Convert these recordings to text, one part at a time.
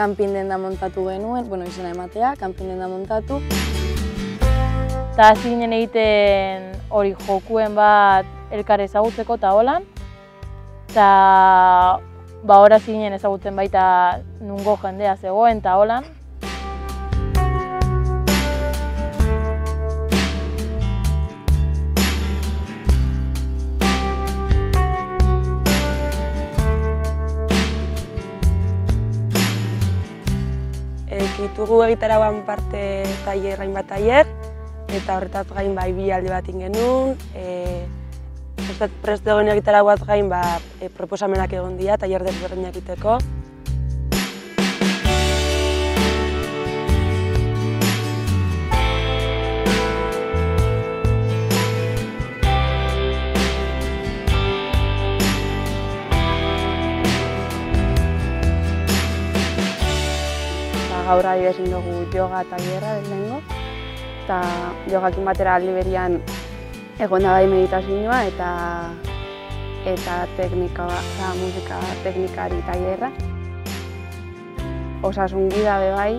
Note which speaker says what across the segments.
Speaker 1: kanpin denda montatu genuen, izena ematea, kanpin denda montatu.
Speaker 2: Eta hasi ginen egiten hori jokuen bat elkar ezagutzeko eta holan. Eta hor hasi ginen ezagutzen baita nungo jendea zegoen eta holan.
Speaker 3: Ditugu egitarauan parte hainbat tailer, eta horretaz gain bi alde bat genuen. Prest dagoen egitarau bat gain proposamenak egon dira, tailer desberdinak egiteko.
Speaker 1: Gaur adibidez dugu yoga tailerra lehenengo, eta jogakin batera aldi berian egon da bai meditazioa eta teknika, musika teknikari tailerra. Osasun gida be bai,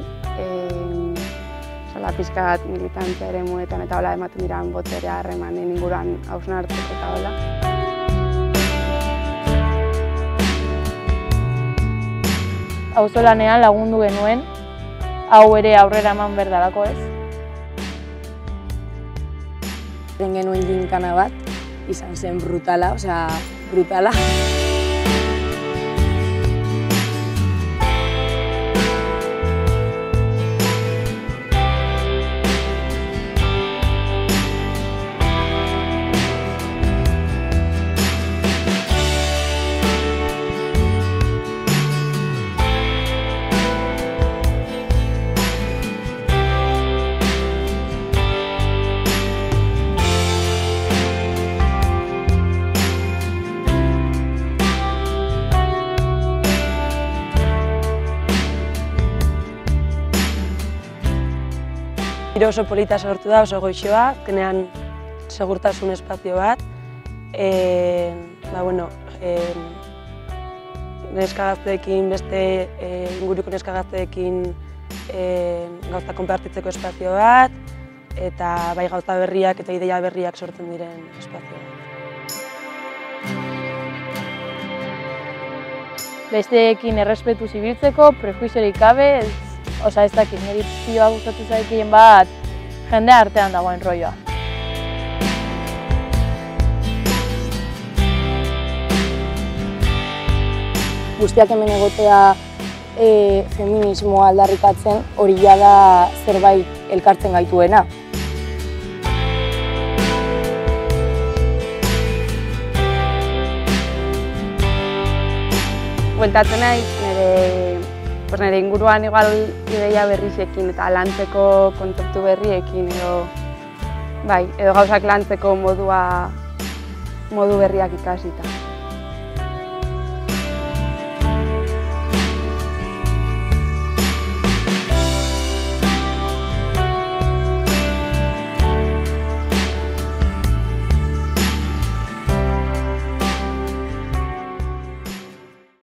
Speaker 1: pixka bat militantzia eremuetan eta hola ematen diran boterea harremanen inguruan hausnartzeko eta hola.
Speaker 2: Auzolanean lagundu genuen, hau ere aurrera eman berdalako ez.
Speaker 1: Egin genuen ginkana bat, izan zen brutala, brutala.
Speaker 3: Giro oso polita sortu da, oso goixoa, azkenean segurtasun espazio bat. Neska gazteekin, beste inguruko neska gazteekin gauza konpartitzeko espazio bat, eta bai gauza berriak eta ideia berriak sortzen diren espazio bat.
Speaker 2: Besteekin errespetu zibiltzeko, prejuiziorik gabe, ez dakit, niri zioa gustatu zaikien bat jende artean dagoen rolloa.
Speaker 1: Guztiak hemen egotea feminismoa aldarrikatzen hori da zerbait elkartzen gaituena. Bueltatzen naiz nire inguruan ideia berrizekin eta lantzeko kontzeptu berriekin edo gauzak lantzeko modu berriak ikasita.